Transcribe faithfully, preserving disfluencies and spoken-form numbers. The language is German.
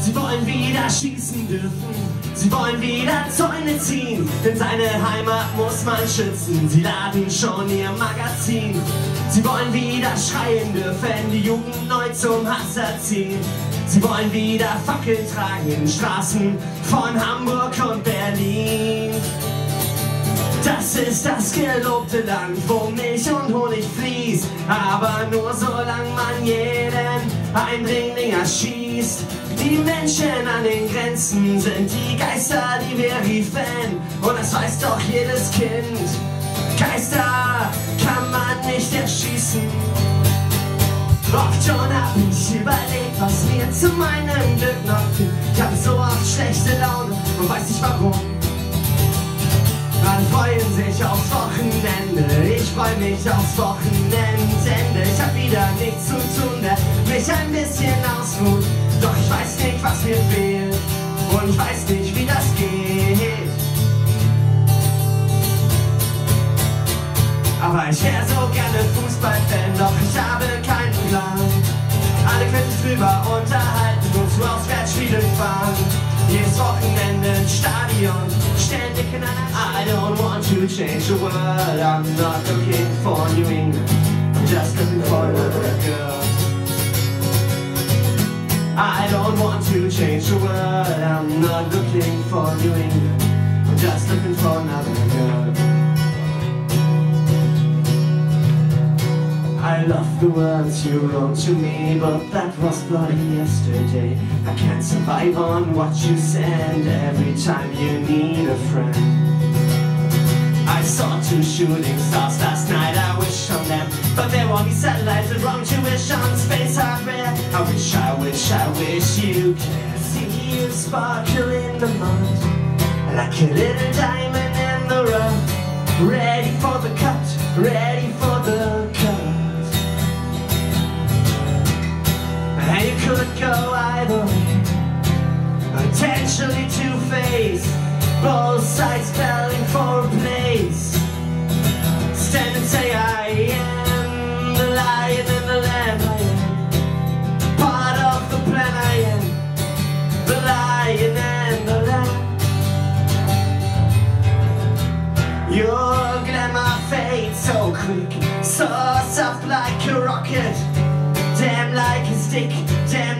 Sie wollen wieder schießen dürfen, sie wollen wieder Zäune ziehen, denn seine Heimat muss man schützen. Sie laden schon ihr Magazin. Sie wollen wieder schreien dürfen, die Jugend neu zum Hass erziehen. Sie wollen wieder Fackeln tragen in den Straßen von Hamburg und Berlin. Das ist das gelobte Land, wo Milch und Honig fließt, aber nur solange man jeden Eindringling erschießt. Die Menschen an den Grenzen sind die Geister, die wir riefen, und das weiß doch jedes Kind. Geister kann man nicht erschießen. Oft schon hab ich überlegt, was mir zu meinem Glück noch fehlt. Ich hab so oft schlechte Laune und weiß nicht warum. Alle freuen sich aufs Wochenende, ich freu mich aufs Wochenendende. Ich hab wieder nichts zu tun, der mich ein bisschen ausruht. Doch ich weiß nicht, was mir fehlt, und ich weiß nicht, wie das geht. Aber ich wär so gerne Fußballfan, doch ich habe keinen Plan. Alle können sich drüber unterhalten und zu Auswärtsspielen fahren. Jedes Wochenende im Stadion, ständig in einer I don't want to change the world, I'm not looking for New England, I'm just looking for another girl. I don't want to change the world, I'm not looking for New England, I'm just looking for another girl. I love the words you wrote to me, but that was bloody yesterday. I can't survive on what you send every time you need a friend. I saw two shooting stars last night, I wish on them, but there won't be satellites with wrong to wish on space hardware. I wish, I wish, I wish you could see you sparkle in the mud, like a little diamond in the rough, ready for the cut, ready for the cut. And you could go either way, potentially two-faced, both sides belling for a place. Stand and say I am the lion and the lamb, I am part of the plan, I am the lion and the lamb. Your glamour fades so quick, so soft like a rocket, damn like a stick, damn